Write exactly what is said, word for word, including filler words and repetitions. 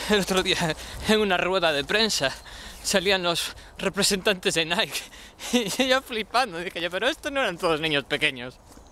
el otro día en una rueda de prensa salían los representantes de Nike y yo flipando, dije yo, pero estos no eran todos niños pequeños.